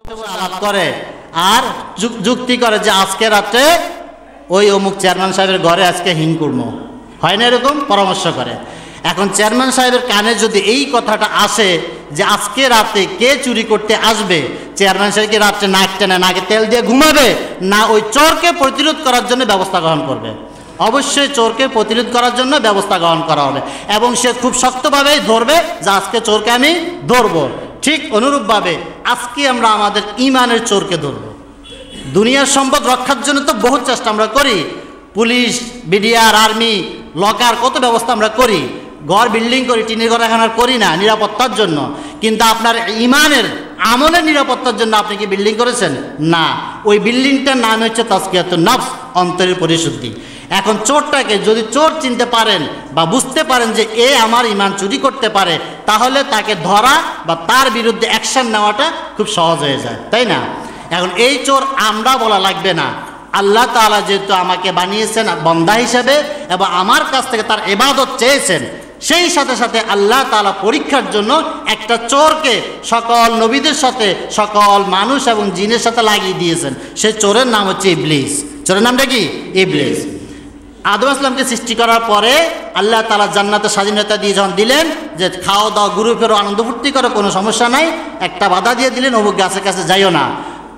আলাপ করে আর যুক্তি করে যে আজকে রাতে ওই অমুক চেয়ারম্যান সাহেবের ঘরে আজকে হিং করবো, হয় না এরকম পরামর্শ করে। এখন চেয়ারম্যান সাহেবের কানে যদি এই কথাটা আসে যে আজকে রাতে কে চুরি করতে আসবে, চেয়ারম্যান সাহেবকে রাত্রে নাক টেনে নাকে তেল দিয়ে ঘুমাবে না ওই চোরকে প্রতিরোধ করার জন্য ব্যবস্থা গ্রহণ করবে? অবশ্যই চোরকে প্রতিরোধ করার জন্য ব্যবস্থা গ্রহণ করা হবে এবং সে খুব শক্তভাবেই ধরবে যে আজকে চোরকে আমি ধরবো। ঠিক অনুরূপভাবে আজকে আমরা আমাদের ইমানের চোরকে ধরব। দুনিয়ার সম্পদ রক্ষার জন্য তো বহুত চেষ্টা আমরা করি, পুলিশ, বিডিআর, আর্মি, লকার, কত ব্যবস্থা আমরা করি, ঘর বিল্ডিং করি, টিনের ঘর এখন আর করি না নিরাপত্তার জন্য। কিন্তু আপনার ইমানের আমলের নিরাপত্তার জন্য আপনি কি বিল্ডিং করেছেন? না, ওই বিল্ডিংটার নাম হচ্ছে তাজকিয়াতুন নফস, অন্তরের পরিশুদ্ধি। এখন চোরটাকে যদি চোর চিনতে পারেন বা বুঝতে পারেন যে এ আমার ইমান চুরি করতে পারে, তাহলে তাকে ধরা বা তার বিরুদ্ধে অ্যাকশন নেওয়াটা খুব সহজ হয়ে যায়, তাই না? এখন এই চোর আমরা বলা লাগবে না, আল্লাহ তাআলা যেহেতু আমাকে বানিয়েছেন বান্দা হিসেবে এবং আমার কাছ থেকে তার ইবাদত চেয়েছেন, সেই সাথে সাথে আল্লাহ তাআলা পরীক্ষার জন্য একটা চোরকে সকল নবীদের সাথে সকল মানুষ এবং জিনের সাথে লাগিয়ে দিয়েছেন। সেই চোরের নাম হচ্ছে ইবলিস। চোরের নামটা কি? ইবলিস। আদম আসলামকে সৃষ্টি করার পরে আল্লাহ তাআলা জান্নাতে স্বাধীনতা দিয়ে যখন দিলেন যে খাও দাও ঘুরে ফেরো আনন্দ ফুর্তি করো, কোনো সমস্যা নাই, একটা বাধা দিয়ে দিলেন অমুক গাছের কাছে যাইও না।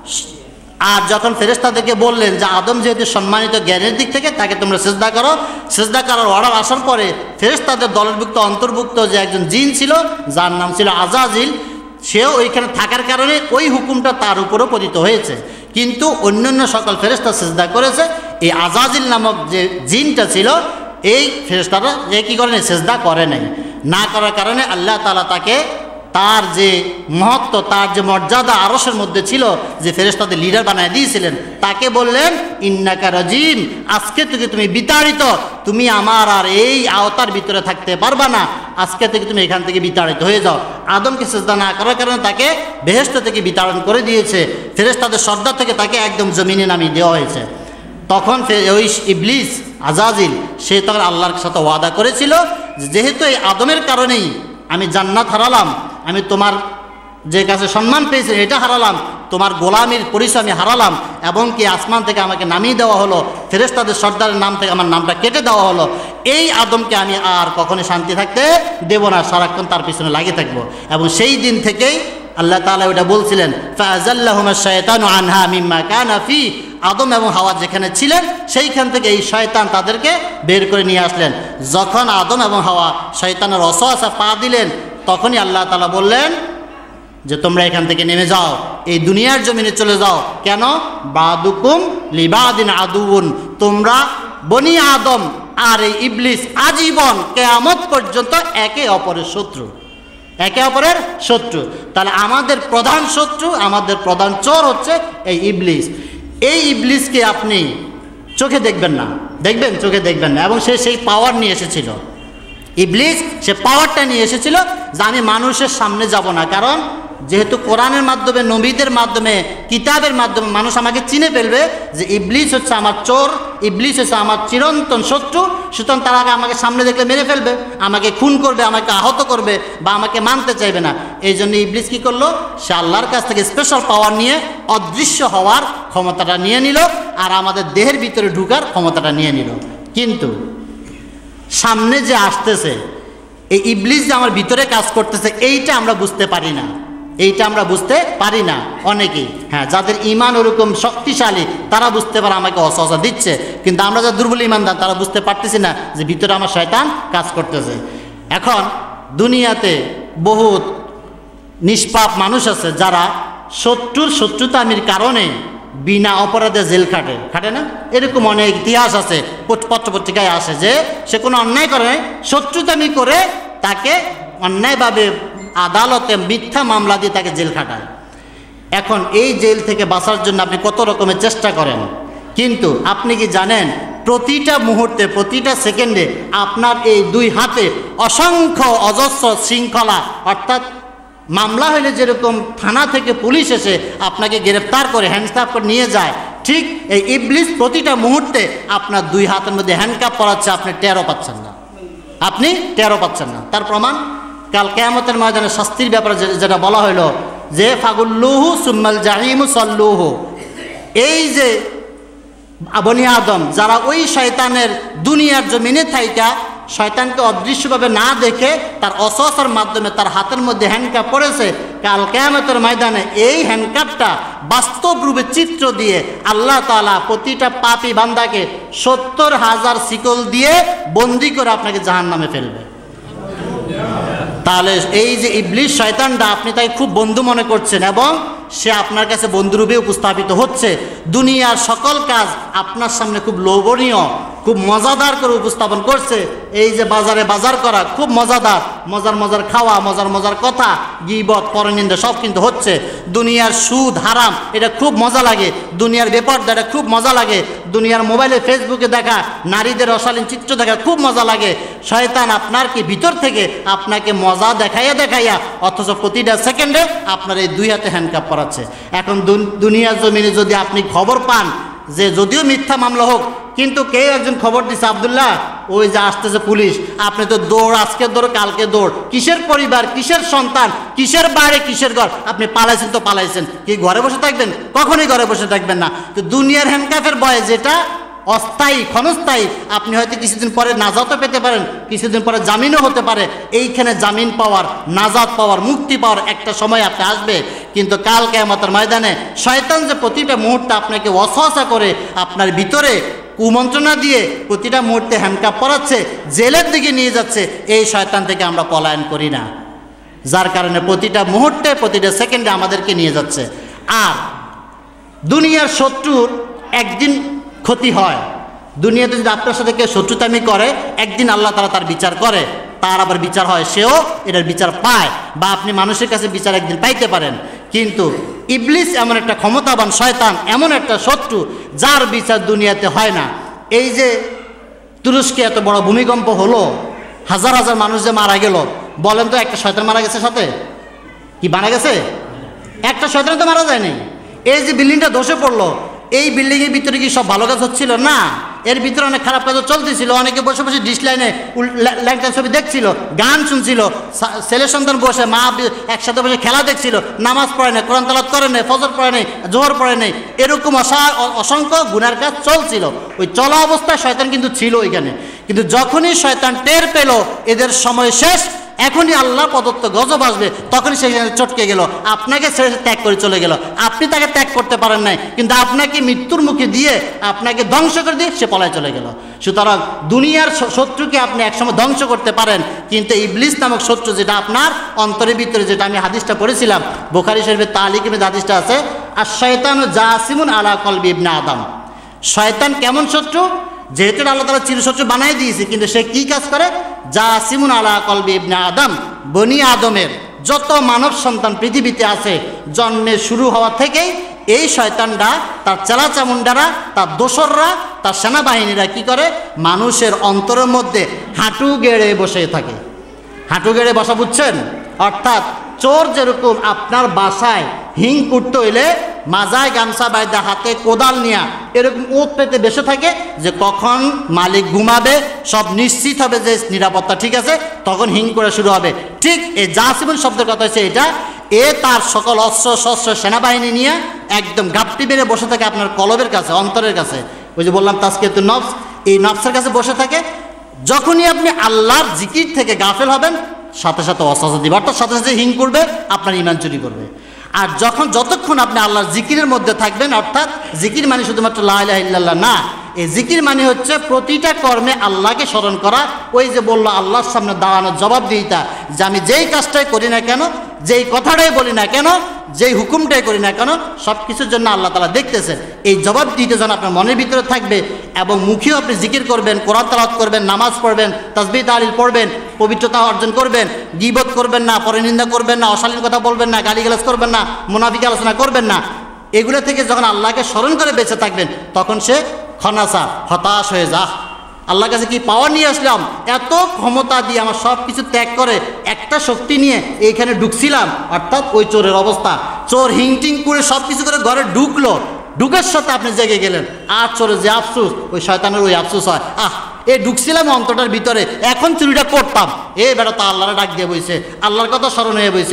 আর যখন ফেরেশতাদেরকে বললেন যে আদম যেহেতু সম্মানিত জ্ঞানের দিক থেকে তাকে তোমরা সিজদা করো, সিজদা করার অর্ডার আসার পরে ফেরেশতাদের দলভুক্ত অন্তর্ভুক্ত যে একজন জিন ছিল যার নাম ছিল আজাজিল, সেও ওইখানে থাকার কারণে ওই হুকুমটা তার উপরও পতিত হয়েছে। কিন্তু অন্যান্য সকল ফেরেশতা সিজদা করেছে, এই আজাজিল নামক যে জিনটা ছিল এই ফেরেশতারা কি করে নাই? সিজদা করে নাই। না করার কারণে আল্লাহ তাআলা তাকে তার যে মহত্ব, তার যে মর্যাদা আরশের মধ্যে ছিল, যে ফেরেশতাদের লিডার বানায় দিয়েছিলেন, তাকে বললেন ইন্নাকা রাজিম, আজকে থেকে তুমি বিতাড়িত, তুমি আমার আর এই আওতার ভিতরে থাকতে পারবা না, আজকে থেকে তুমি এখান থেকে বিতাড়িত হয়ে যাও। আদমকে সিজদা না করার কারণে তাকে বেহেশত থেকে বিতাড়ন করে দিয়েছে, ফেরেশতাদের সর্দার থেকে তাকে একদম জমিনে নামিয়ে দেওয়া হয়েছে। তখন ওই ইবলিস আজাজিল সে তখন আল্লাহর সাথে ওয়াদা করেছিল যেহেতু এই আদমের কারণেই আমি জান্নাত হারালাম, আমি তোমার যে কাছে সম্মান পেয়েছি এটা হারালাম, তোমার গোলামির পরিচয় আমি হারালাম, এবং কি আসমান থেকে আমাকে নামিয়ে দেওয়া হলো, ফেরেশতাদের সর্দারের নাম থেকে আমার নামটা কেটে দেওয়া হলো, এই আদমকে আমি আর কখনো শান্তি থাকতে দেব না, সারাক্ষণ তার পিছনে লাগিয়ে থাকবো। এবং সেই দিন থেকেই আল্লাহ তাআলা ওটা বলছিলেন ফাআযাল্লাহুমা শাইতানু আনহা মিম্মা কানা ফি, আদম এবং হাওয়া যেখানে ছিলেন সেইখান থেকে এই শয়তান তাদেরকে বের করে নিয়ে আসলেন। যখন আদম এবং হাওয়া শয়তানের ওয়াসওয়াসা পা দিলেন তখনই আল্লাহ তাআলা বললেন যে তোমরা এখান থেকে নেমে যাও, এই দুনিয়ার জমিনে চলে যাও। কেন? বাদুকুম লিবাদিন আদুউন, তোমরা বনি আদম আর এই ইবলিস আজীবন কিয়ামত পর্যন্ত একে অপরের শত্রু, একে অপরের শত্রু। তাহলে আমাদের প্রধান শত্রু, আমাদের প্রধান চোর হচ্ছে এই ইবলিস। এই ইবলিসকে আপনি চোখে দেখবেন না, দেখবেন চোখে দেখবেন না, এবং সে সেই পাওয়ার নিয়ে এসেছিল। ইবলিস সে পাওয়ারটা নিয়ে এসেছিল যে আমি মানুষের সামনে যাব না, কারণ যেহেতু কোরআনের মাধ্যমে, নবীদের মাধ্যমে, কিতাবের মাধ্যমে মানুষ আমাকে চিনে ফেলবে যে ইবলিস হচ্ছে আমার চোর, ইবলিস হচ্ছে আমার চিরন্তন শত্রু, সুতরাং তারা আমাকে সামনে দেখলে মেরে ফেলবে, আমাকে খুন করবে, আমাকে আহত করবে বা আমাকে মানতে চাইবে না। এই জন্য ইবলিস কী করলো? সে আল্লাহর কাছ থেকে স্পেশাল পাওয়ার নিয়ে অদৃশ্য হওয়ার ক্ষমতাটা নিয়ে নিল আর আমাদের দেহের ভিতরে ঢুকার ক্ষমতাটা নিয়ে নিল। কিন্তু সামনে যে আসতেছে এই ইবলিস যে আমার ভিতরে কাজ করতেছে এইটা আমরা বুঝতে পারি না, এইটা আমরা বুঝতে পারি না অনেকেই। হ্যাঁ, যাদের ইমান ওরকম শক্তিশালী তারা বুঝতে পারে আমাকে ওয়াসওয়াসা দিচ্ছে, কিন্তু আমরা যারা দুর্বল ইমানদার তারা বুঝতে পারতেছি না যে ভিতরে আমার শয়তান কাজ করতেছে। এখন দুনিয়াতে বহুত নিষ্পাপ মানুষ আছে যারা শত্রুতামির কারণে বিনা অপরাধে জেল খাটে না? এরকম অনেক ইতিহাস আছে, পত্রপত্রিকায় আসে যে সে কোনো অন্যায় করে নাই, শত্রুতামি করে তাকে অন্যায়ভাবে আদালতে মিথ্যা মামলা দিয়ে তাকে জেল খাটায়। এখন এই জেল থেকে বাঁচার জন্য আপনি কত রকমের চেষ্টা করেন, কিন্তু আপনি কি জানেন প্রতিটা মুহূর্তে, প্রতিটা সেকেন্ডে আপনার এই দুই হাতে অসংখ্য অজস্র শৃঙ্খলা, অর্থাৎ মামলা হলে যেরকম থানা থেকে পুলিশ এসে আপনাকে গ্রেফতার করে হ্যান্ডকাপ করে নিয়ে যায়, ঠিক এই ইবলিস প্রতিটা মুহূর্তে আপনার দুই হাতের মধ্যে হ্যান্ডকাপ পরাচ্ছে, আপনি টেরও পাচ্ছেন না, আপনি টেরও পাচ্ছেন না। তার প্রমাণ কাল কিয়ামতের ময়দানে শাস্তির ব্যাপারে যেটা বলা হলো যে ফাগুল্লুহু সুম্মাল জাহিমু সল্লুহু, এই যে বনি আদম যারা ওই শয়তানের দুনিয়ার জমিনে থাইকা শয়তানকে অদৃশ্যভাবে না দেখে তার অসহসার মাধ্যমে তার হাতের মধ্যে হ্যান্ডকাপ পড়েছে, কাল কিয়ামতের ময়দানে এই হ্যান্ডকাপটা বাস্তব রূপে চিত্র দিয়ে আল্লাহ তাআলা প্রতিটা পাপী বান্দাকে 70,000 শিকল দিয়ে বন্দি করে আপনাকে জাহান্নামে ফেলবে। তাহলে এই যে ইবলিস শয়তানটা, আপনি তাকে খুব বন্ধু মনে করছেন এবং সে আপনার কাছে বন্ধুরূপে উপস্থাপিত হচ্ছে। দুনিয়ার সকল কাজ আপনার সামনে খুব লোভনীয়, খুব মজাদার করে উপস্থাপন করছে। এই যে বাজারে বাজার করা খুব মজাদার, মজার মজার খাওয়া, মজার মজার কথা, গীবত পরনিন্দা সব কিন্তু হচ্ছে। দুনিয়ার সুদ হারাম এটা খুব মজা লাগে, দুনিয়ার বেপরদা এটা খুব মজা লাগে, দুনিয়ার মোবাইলে ফেসবুকে দেখা নারীদের অশালীন চিত্র দেখা খুব মজা লাগে। শয়তান আপনার কি ভিতর থেকে আপনাকে মজা দেখাইয়া দেখাইয়া অথচ প্রতিটা সেকেন্ডে আপনার এই দুই হাতে হ্যান্ডকাপ পরাচ্ছে। এখন দুনিয়ার জমিনে যদি আপনি খবর পান যে যদিও মিথ্যা মামলা হোক, কিন্তু কেউ একজন খবর দিচ্ছে আব্দুল্লাহ ওই যে আসতেছে পুলিশ, আপনি তো দৌড়, আজকে দৌড় কালকে দৌড়, কিসের পরিবার, কিসের সন্তান, কিসের বাইরে, কিসের ঘর, আপনি পালাইছেন তো পালাইছেন, কি ঘরে বসে থাকবেন? কখনোই ঘরে বসে থাকবেন না। তো দুনিয়ার হ্যান্ডকাপের ভয়ে যেটা অস্থায়ী ক্ষণস্থায়ী, আপনি হয়তো কিছুদিন পরে নাজাতও পেতে পারেন, কিছুদিন পরে জামিনও হতে পারে। এইখানে জামিন পাওয়ার, নাজাত পাওয়ার, মুক্তি পাওয়ার একটা সময় আপনি আসবে, কিন্তু কাল কিয়ামতের ময়দানে শয়তান যে প্রতিটা মুহূর্তে আপনাকে ওয়াসওয়াসা করে আপনার ভিতরে কুমন্ত্রণা দিয়ে প্রতিটা মুহূর্তে হ্যান্ডকাপ পরাচ্ছে, জেলের দিকে নিয়ে যাচ্ছে, এই শয়তান থেকে আমরা পলায়ন করি না, যার কারণে প্রতিটা মুহূর্তে প্রতিটা সেকেন্ডে আমাদেরকে নিয়ে যাচ্ছে। আর দুনিয়ার শত্রুর একদিন ক্ষতি হয়, দুনিয়াতে যদি আপনার সাথে কেউ শত্রুতামি করে একদিন আল্লাহ তাআলা তার বিচার করে, তার আবার বিচার হয়, সেও এটার বিচার পায়, বা আপনি মানুষের কাছে বিচার একদিন পাইতে পারেন। কিন্তু ইবলিস এমন একটা ক্ষমতাবান শয়তান, এমন একটা শত্রু যার বিচার দুনিয়াতে হয় না। এই যে তুরস্কে এত বড় ভূমিকম্প হলো, হাজার হাজার মানুষ যে মারা গেল, বলেন তো একটা শয়তান মারা গেছে সাথে? কি মারা গেছে? একটা শয়তান তো মারা যায়নি। এই যে বিল্ডিংটা ধসে পড়লো, এই বিল্ডিংয়ের ভিতরে কি সব ভালো কাজ হচ্ছিল? না, এর ভিতরে অনেক খারাপ কাজও চলতেছিল। অনেকে বসে বসে ডিশ লাইনে ল্যাংটা ছবি দেখছিল, গান শুনছিল, ছেলে সন্তান বসে মা একসাথে বসে খেলা দেখছিল, নামাজ পড়ে নেই, কোরআন তেলাওয়াত করে নেই, ফজর পড়ে নেই, জোহর পড়ে নেই, এরকম অসংখ্য গুনার কাজ চলছিল। ওই চলা অবস্থায় শয়তান কিন্তু ছিল ওইখানে। কিন্তু যখনই শয়তান টের পেল এদের সময় শেষ, এখনই আল্লাহ প্রদত্ত গজব আসবে, তখনই সেখানে চটকে গেল, আপনাকে ছেড়ে ত্যাগ করে চলে গেল। আপনি তাকে ত্যাগ করতে পারেন নাই, কিন্তু আপনাকে মৃত্যুর মুখে দিয়ে, আপনাকে ধ্বংস করে দিয়ে সে পলায় চলে গেল। সুতরাং দুনিয়ার শত্রুকে আপনি একসময় ধ্বংস করতে পারেন, কিন্তু ইবলিস নামক শত্রু যেটা আপনার অন্তরের ভিতরে, যেটা আমি হাদিসটা পড়েছিলাম বুখারী শরীফের তালিকে হাদিসটা আছে, আর শয়তানু জাসিমুন আলা কলবি ইবনে আদম। শয়তান কেমন শত্রু? যেহেতু আল্লাহ তাআলা চিরশত্রু বানাই দিয়েছে, কিন্তু সে কি কাজ করে? জাসিমুন আলা কলবি ইবনে আদম, বনি আদমের যত মানব সন্তান পৃথিবীতে আছে জন্মের শুরু হওয়া থেকেই এই শয়তানরা, তার চেলাচামুন্ডারা, তার দোসররা, তার সেনাবাহিনীরা কি করে? মানুষের অন্তরের মধ্যে হাঁটু গেড়ে বসে থাকে। হাঁটু গেড়ে বসা বুঝছেন? অর্থাৎ চোর যেরকম আপনার বাসায় হিং কুটতে হইলে মাজায় গামছা বাইদা হাতে কোদাল নিয়া এরকম ওত পেতে বসে থাকে, যে কখন মালিক ঘুমাবে, সব নিশ্চিত হবে যে নিরাপত্তা ঠিক আছে, তখন হিং করে শুরু হবে। ঠিক এই জাসিমুন শব্দের কথা হচ্ছে এটা। এ তার সকল অস্ত্র শস্ত্র সেনাবাহিনী নিয়ে একদম গাপটি বেড়ে বসে থাকে আপনার কলবের কাছে, অন্তরের কাছে। ওই যে বললাম তাজকিয়াতুন নফস, এই নফসের কাছে বসে থাকে। যখনই আপনি আল্লাহর জিকির থেকে গাফেল হবেন, সাথে সাথে ওয়াসওয়াসা দিবে, অর্থাৎ সাথে সাথে হিং করবে, আপনার ঈমান চুরি করবে। আর যতক্ষণ আপনি আল্লাহর জিকিরের মধ্যে থাকবেন, অর্থাৎ জিকির মানে শুধুমাত্র লা ইলাহা ইল্লাল্লাহ না, এই জিকির মানে হচ্ছে প্রতিটা কর্মে আল্লাহকে স্মরণ করা। ওই যে বললো আল্লাহর সামনে দাঁড়ানোর জবাবদিহিতা, যে আমি যেই কাজটাই করি না কেন, যেই কথাটাই বলি না কেন, যেই হুকুমটাই করি না কেন, সব কিছুর জন্য আল্লাহ তাআলা দেখতেছেন। এই জবাবদিহিতা যেন আপনার মনের ভিতরে থাকবে, এবং মুখেও আপনি জিকির করবেন, কোরআন তেলাওয়াত করবেন, নামাজ পড়বেন, তাসবিহ তাহলিল পড়বেন, পবিত্রতা অর্জন করবেন, গীবত করবেন না, পরনিন্দা করবেন না, অশালীন কথা বলবেন না, গালিগালাজ করবেন না, মুনাফিকি আলোচনা করবেন না। এগুলো থেকে যখন আল্লাহকে স্মরণ করে বেঁচে থাকবেন, তখন সে খনাসা, হতাশ হয়ে যা, আল্লাহর কাছে কি পাওয়ার নিয়ে আসলাম, এত ক্ষমতা দিয়ে আমার সব কিছু ত্যাগ করে একটা শক্তি নিয়ে এইখানে ঢুকছিলাম। অর্থাৎ ওই চোরের অবস্থা, চোর হিংটিং করে সব কিছু করে ঘরে ঢুকলো, ঢুকের সাথে আপনি জেগে গেলেন। আর চোরের যে আফসুস, ওই শয়তানের ওই আফসুস হয়, ঢুকছিলাম অন্তরটার ভিতরে, এখন চুরিটা করতাম। বেটা তা আল্লাহরে ডাক দিয়ে বইছে, আল্লাহর কথা স্মরণ হয়ে বইছে,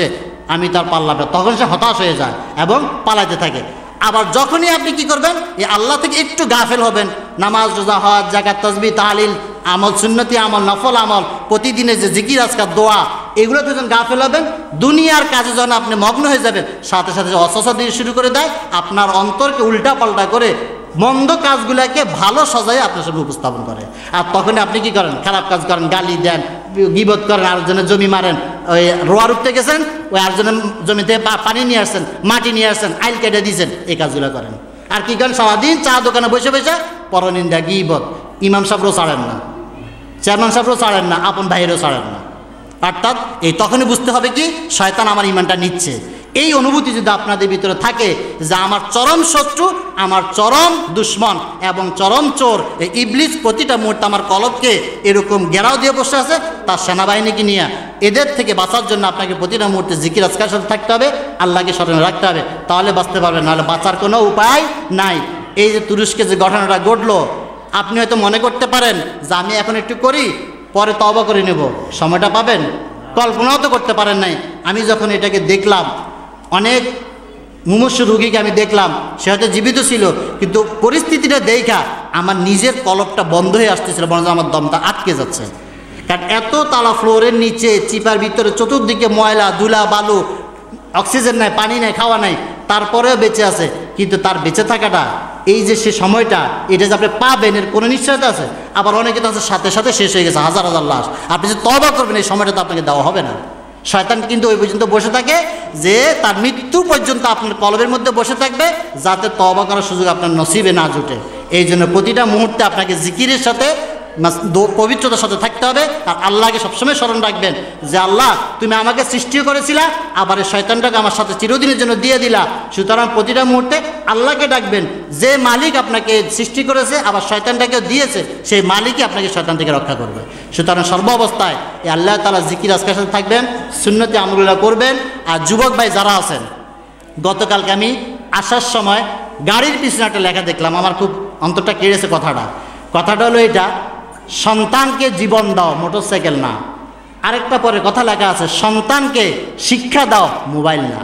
আমি তার পারলাম না, তখন সে হতাশ হয়ে যায় এবং পালাইতে থাকে। আবার যখনই আপনি কি করবেন, এই আল্লাহ থেকে একটু গাফেল হবেন, নামাজ, রোজা, হজ, যাকাত, তাসবিহ, তাহলিল, আমল, সুন্নতি আমল, নফল আমল, প্রতিদিনের যে জিকির, আজকার, দোয়া, এগুলোতে যখন গাফেল হবেন, দুনিয়ার কাজে যখন আপনি মগ্ন হয়ে যাবেন, সাথে সাথে অসসা দিয়ে শুরু করে দেয়, আপনার অন্তরকে উল্টা পাল্টা করে মন্দ কাজগুলোকে ভালো সজায় আপনার সামনে উপস্থাপন করে। আর তখন আপনি কি করেন, খারাপ কাজ করেন, গালি দেন, গীবত করেন, আরেকজনের জমি মারেন, ওই রোয়া উঠতে গেছেন, ওই আরেকজনের জমিতে পানি নিয়ে আসছেন, মাটি নিয়ে আসছেন, আইল কেটে দিয়েছেন, এই কাজগুলো করেন। আর কি করেন, সারাদিন চা দোকানে বসে বসে পরনিন্দা, গীবত, ইমাম সাহেবও ছাড়েন না, চেয়ারম্যান সাহেবও ছাড়েন না, আপন ভাইয়েরও ছাড়েন না। অর্থাৎ এই তখনই বুঝতে হবে কি, শয়তান আমার ইমানটা নিচ্ছে। এই অনুভূতি যদি আপনাদের ভিতরে থাকে যে আমার চরম শত্রু, আমার চরম দুশ্মন এবং চরম চোর এই ইবলিস প্রতিটা মুহূর্তে আমার কলবকে এরকম ঘেরাও দিয়ে বসে আছে, তার সেনাবাহিনীকে নিয়ে এদের থেকে বাঁচার জন্য আপনাকে প্রতিটা মুহূর্তে জিকির আজকার সাথে থাকতে হবে, আল্লাহকে স্মরণে রাখতে হবে, তাহলে বাঁচতে পারবেন, নাহলে বাঁচার কোনো উপায় নাই। এই যে তুরস্কে যে ঘটনাটা ঘটলো, আপনি হয়তো মনে করতে পারেন যে আমি এখন একটু করি, পরে তওবা করে নেব, সময়টা পাবেন, কল্পনাও তো করতে পারেন নাই। আমি যখন এটাকে দেখলাম, অনেক মুমূর্ষু রোগীকে আমি দেখলাম, সে হয়তো জীবিত ছিল, কিন্তু পরিস্থিতিটা দেখা আমার নিজের কলপটা বন্ধ হয়ে আসতেছিল, বরঞ্চ আমার দমটা আটকে যাচ্ছে। কারণ এত তালা ফ্লোরের নিচে, চিপার ভিতরে চতুর্দিকে ময়লা, ধুলা, বালু, অক্সিজেন নাই, পানি নাই, খাওয়া নাই, তারপরেও বেঁচে আছে। কিন্তু তার বেঁচে থাকাটা, এই যে সে সময়টা, এটা যে আপনি পাবেন এর কোনো নিশ্চয়তা আছে? আবার অনেকে তো আছে সাথে সাথে শেষ হয়ে গেছে, হাজার হাজার লাশ। আপনি যে তওবা করবেন, এই সময়টা তো আপনাকে দেওয়া হবে না। শয়তান কিন্তু ওই পর্যন্ত বসে থাকে যে তার মৃত্যু পর্যন্ত আপনার কলবের মধ্যে বসে থাকবে, যাতে তওবা করার সুযোগ আপনার নসিবে না জুটে। এই জন্য প্রতিটা মুহূর্তে আপনাকে জিকিরের সাথে, পবিত্রতার সাথে থাকতে হবে। আর আল্লাহকে সবসময় স্মরণ রাখবেন যে আল্লাহ, তুমি আমাকে সৃষ্টিও করেছিলা, আবার এই শয়তানটাকে আমার সাথে চিরদিনের জন্য দিয়ে দিলা। সুতরাং প্রতিটা মুহূর্তে আল্লাহকে ডাকবেন, যে মালিক আপনাকে সৃষ্টি করেছে, আবার শয়তানটাকেও দিয়েছে, সেই মালিকই আপনাকে শয়তান থেকে রক্ষা করবে। সুতরাং সর্ব অবস্থায় এই আল্লাহ তাআলা জিকির আজকার সাথে থাকবেন, সুন্নতি আমলগুলো করবেন। আর যুবক ভাই যারা আছেন, গতকালকে আমি আসার সময় গাড়ির পিছনে একটা লেখা দেখলাম, আমার খুব অন্তরটা কেড়েছে। কথাটা হলো এটা, সন্তানকে জীবন দাও, মোটরসাইকেল না। আরেকটা পরে কথা লেখা আছে, সন্তানকে শিক্ষা দাও, মোবাইল না।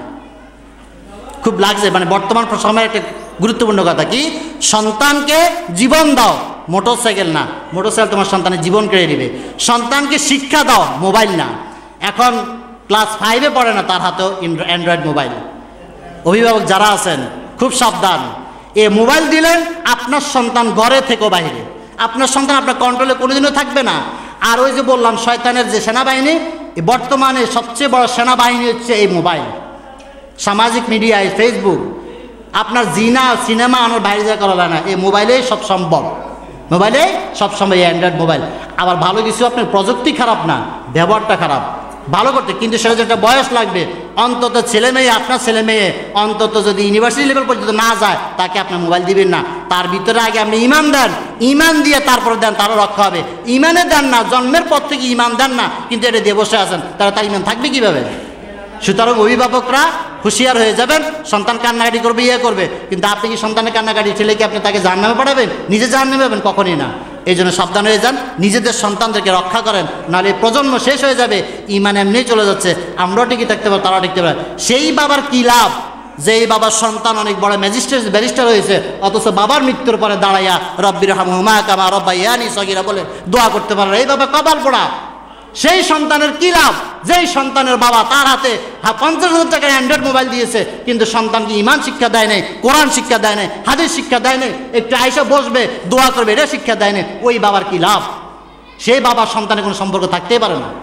খুব লাগছে, মানে বর্তমান সময়ের একটা গুরুত্বপূর্ণ কথা কি, সন্তানকে জীবন দাও, মোটরসাইকেল না। মোটরসাইকেল তোমার সন্তানের জীবন কেড়ে নেবে। সন্তানকে শিক্ষা দাও, মোবাইল না। এখন ক্লাস 5-এ পড়ে না, তার হাতেও অ্যান্ড্রয়েড মোবাইল। অভিভাবক যারা আছেন খুব সাবধান। এ মোবাইল দিলেন, আপনার সন্তান ঘরে থেকেও বাইরে, আপনার সন্তান আপনার কন্ট্রোলে কোনোদিনও থাকবে না। আর ওই যে বললাম, শয়তানের যে সেনাবাহিনী, বর্তমানে সবচেয়ে বড় সেনাবাহিনী হচ্ছে এই মোবাইল, সামাজিক মিডিয়ায়, ফেসবুক। আপনার জিনা সিনেমা আমার বাইরে যা করা যায় না, এই মোবাইলেই সব সম্ভব। মোবাইলে সবসময় অ্যান্ড্রয়েড মোবাইল। আবার ভালো কিছু, আপনার প্রযুক্তি খারাপ না, ব্যবহারটা খারাপ, ভালো করতে, কিন্তু সেটা যে একটা বয়স লাগবে। অন্তত ছেলে মেয়ে, আপনার ছেলে মেয়ে অন্তত যদি ইউনিভার্সিটি লেভেল পর্যন্ত না যায়, তাকে আপনার মোবাইল দিবেন না। তার ভিতরে আগে আপনি ইমান দেন, ইমান দিয়ে তারপরে দেন, তারও রক্ষা হবে। ইমানে দেন না, জন্মের পর থেকে ইমান দেন না, কিন্তু এটা দিয়ে বসে আছেন, তার ইমান থাকবে কীভাবে? সুতরাং অভিভাবকরা হুঁশিয়ার হয়ে যাবেন। সন্তান কান্নাকাটি করবে, করবে, কিন্তু আপনি কি সন্তানের কান্নাকাটি ঠেলে কি আপনি তাকে জাহান্নামে পাঠাবেন? নিজে জাহান্নামে পাবেন? কখনই না। এই জন্য সাবধান হয়ে যান, নিজেদের সন্তানদেরকে রক্ষা করেন, নাহলে প্রজন্ম শেষ হয়ে যাবে, ইমান এমনি চলে যাচ্ছে। আমরাও টিকে থাকতে পারবো, তারাও টিকতে পারে। সেই বাবার কি লাভ যে এই বাবার সন্তান অনেক বড় ম্যাজিস্ট্রেট, ব্যারিস্টার হয়েছে, অথচ বাবার মৃত্যুর পরে দাঁড়াইয়া রব্বির হামহুমা কামা রাব্বায়ানি সগীরা বলে দোয়া করতে পারে? এই বাবা কপাল পোড়া। সেই সন্তানের কি লাভ যেই সন্তানের বাবা তার হাতে 50,000 টাকার অ্যান্ড্রয়েড মোবাইল দিয়েছে, কিন্তু সন্তানকে ইমান শিক্ষা দেয় নাই, কোরআন শিক্ষা দেয় নাই, হাদিস শিক্ষা দেয় নাই, একটু আয়সা বসবে, দোয়া করবে, এটা শিক্ষা দেয় নাই। ওই বাবার কি লাভ? সেই বাবার সন্তানের কোনো সম্পর্ক থাকতেই পারে না।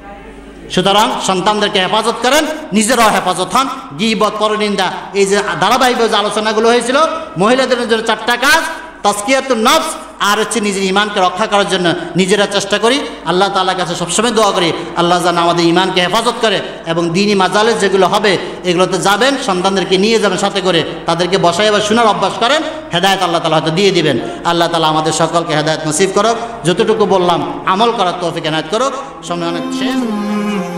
সুতরাং সন্তানদেরকে হেফাজত করেন, নিজেরাও হেফাজত হন। গীবত, পরনিন্দা, এই যে ধারাবাহিক যে আলোচনাগুলো হয়েছিল, মহিলাদের জন্য 4টা কাজ, তাজকিয়াতুন নফস, আর হচ্ছে নিজের ইমানকে রক্ষা করার জন্য নিজেরা চেষ্টা করি। আল্লাহ তাআলার কাছে সবসময় দোয়া করি, আল্লাহ যেন আমাদের ইমানকে হেফাজত করে। এবং দ্বীনি মাজালিস যেগুলো হবে, এগুলোতে যাবেন, সন্তানদেরকে নিয়ে যাবেন সাথে করে, তাদেরকে বসাই বা শোনার অভ্যাস করেন। হেদায়েত আল্লাহ তাআলা হয়তো দিয়ে দিবেন। আল্লাহ তাআলা আমাদের সকলকে হেদায়েত নসিব করুক। যতটুকু বললাম আমল করার তৌফিক এনায়েত করুক। সময় অনেক শেষ।